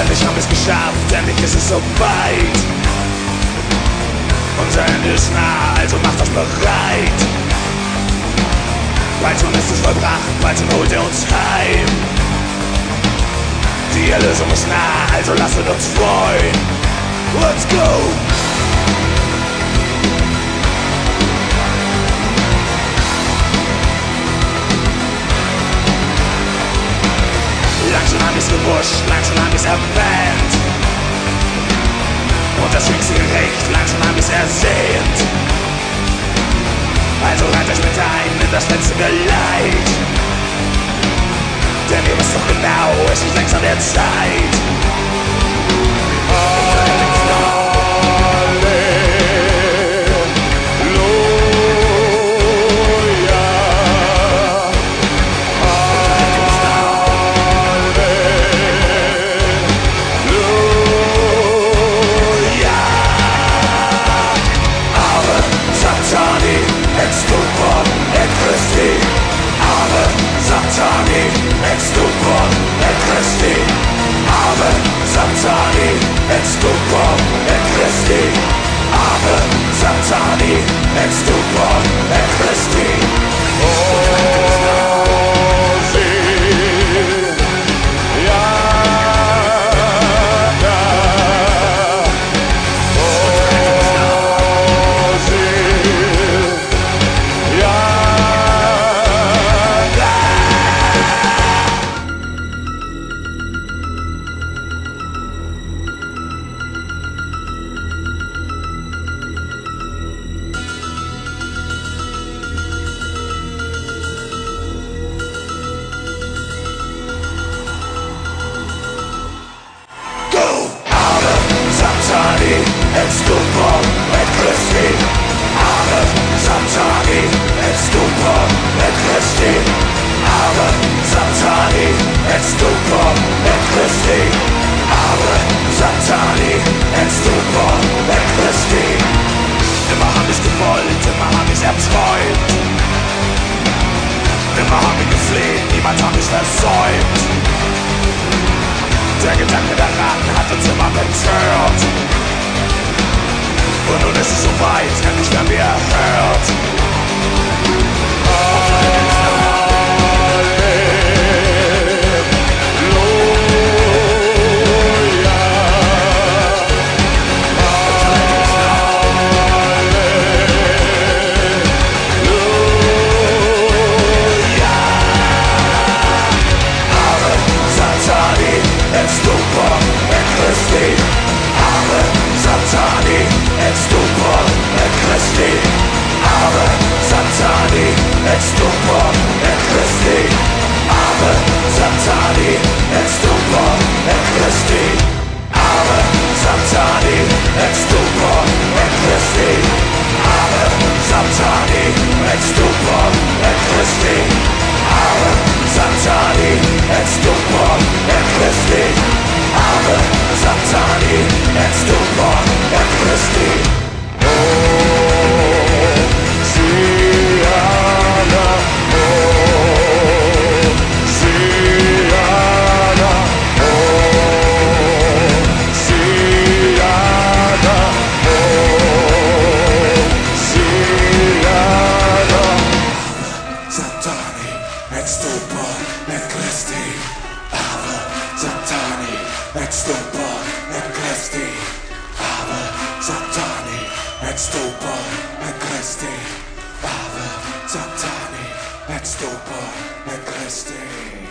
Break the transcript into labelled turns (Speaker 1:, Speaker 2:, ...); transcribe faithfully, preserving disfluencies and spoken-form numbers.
Speaker 1: Endlich haben wir es geschafft, endlich ist es soweit. Unser Ende ist nah, also macht euch bereit. Bald schon ist es vollbracht, bald schon holt er uns heim. Die Erlösung ist nah, also lasst uns freuen. Let's go! Lang schon haben wir's gewusst, lang schon haben wir's erwähnt. Und das jüngste Gericht, lang schon haben wir's ersehnt. Also reiht euch mit ein in das letzte Geleit. Denn ihr wisst doch genau, es ist längst an der Zeit. Stupor et Christi, Ave Satani, et stupor et Christi, Ave Satani, et stupor et Christi. Et stupor et Christi, Ave Satani, et stupor et Christi, Ave Satani, et stupor et Christi, Ave Satani, et stupor et Christi. Immer hab ich's gewollt, immer hab ich's erträumt. Immer hab ich gefleht, niemand hab ich's versäumt. Der Gedanke daran hat uns immer betört. Und nun ist es soweit, endlich werden wir erhört. Ave Satani, et stupor et Christi, Ave Satani, et stupor et Christi, Ave Satani, et stupor et Christi, Ave Satani, et stupor et Christi, Ave Satani, et stupor et Christi, Ave Satani, et stupor et Christi, Ave Satani, et stupor et Christi, Ave Satani, et stupor et Christi. Oh, Siana, oh, Siana, oh, Siana, oh, Siana. Satani, et stupor et Christi, Ave Satani, et stupor et Christi, Ave Satani, et stupor et Christi, Ave Satani, et stupor et Christi.